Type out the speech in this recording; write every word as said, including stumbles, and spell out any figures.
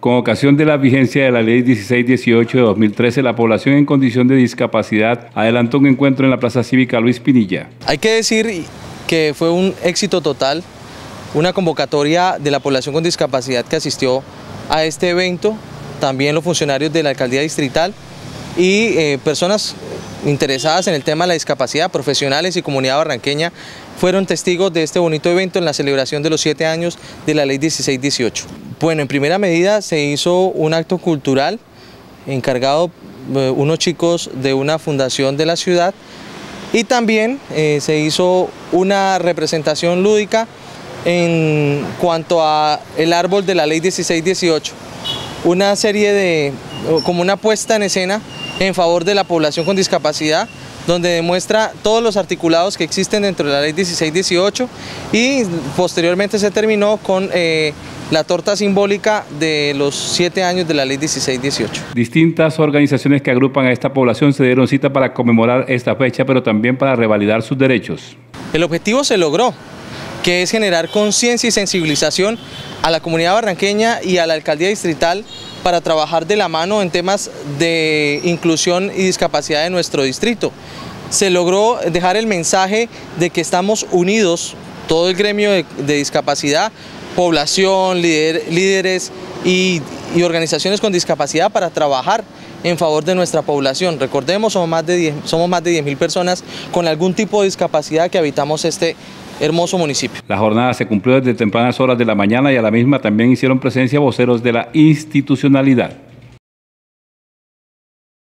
Con ocasión de la vigencia de la Ley dieciséis dieciocho de dos mil trece, la población en condición de discapacidad adelantó un encuentro en la Plaza Cívica Luis Pinilla. Hay que decir que fue un éxito total, una convocatoria de la población con discapacidad que asistió a este evento, también los funcionarios de la Alcaldía Distrital y eh, personas interesadas en el tema de la discapacidad, profesionales y comunidad barranqueña, fueron testigos de este bonito evento en la celebración de los siete años de la Ley dieciséis dieciocho. Bueno, en primera medida se hizo un acto cultural encargado eh, unos chicos de una fundación de la ciudad y también eh, se hizo una representación lúdica en cuanto a el árbol de la Ley dieciséis dieciocho, una serie de, como una puesta en escena en favor de la población con discapacidad, donde demuestra todos los articulados que existen dentro de la Ley dieciséis dieciocho y posteriormente se terminó con eh, la torta simbólica de los siete años de la Ley dieciséis dieciocho. Distintas organizaciones que agrupan a esta población se dieron cita para conmemorar esta fecha, pero también para revalidar sus derechos. El objetivo se logró, que es generar conciencia y sensibilización a la comunidad barranqueña y a la Alcaldía Distrital para trabajar de la mano en temas de inclusión y discapacidad de nuestro distrito. Se logró dejar el mensaje de que estamos unidos, todo el gremio de, de discapacidad, población, líder, líderes y, y organizaciones con discapacidad para trabajar en favor de nuestra población. Recordemos, somos más de diez, somos más de diez mil personas con algún tipo de discapacidad que habitamos este hermoso municipio. La jornada se cumplió desde tempranas horas de la mañana y a la misma también hicieron presencia voceros de la institucionalidad.